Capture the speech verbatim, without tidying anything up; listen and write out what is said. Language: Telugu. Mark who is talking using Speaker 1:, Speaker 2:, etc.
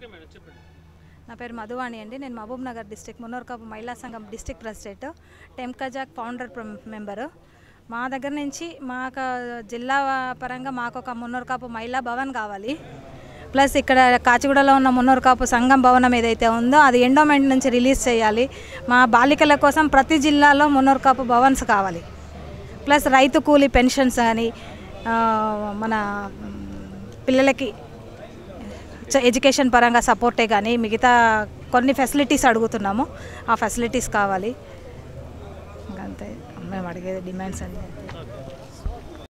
Speaker 1: నా పేరు మధువాణి అండి. నేను మహబూబ్ నగర్ డిస్ట్రిక్ట్ మున్నూరుకాపు మహిళా సంఘం డిస్ట్రిక్ట్ ప్రెసిడెంట్, టెంకాజాక్ ఫౌండర్ మెంబరు. మా దగ్గర నుంచి మాకు జిల్లా పరంగా మాకు ఒక మున్నూరుకాపు మహిళా భవన్ కావాలి. ప్లస్ ఇక్కడ కాచిగూడలో ఉన్న మున్నూరుకాపు సంఘం భవనం ఏదైతే ఉందో అది ఎండోమెంట్ నుంచి రిలీజ్ చేయాలి. మా బాలికల కోసం ప్రతి జిల్లాలో మున్నూరుకాపు భవన్స్ కావాలి. ప్లస్ రైతు కూలీ పెన్షన్స్ కానీ, మన పిల్లలకి ఎడ్యుకేషన్ పరంగా సపోర్టే కానీ మిగతా కొన్ని ఫెసిలిటీస్ అడుగుతున్నాము. ఆ ఫెసిలిటీస్ కావాలి. అంతే మేము అడిగేది డిమాండ్స్ అండి.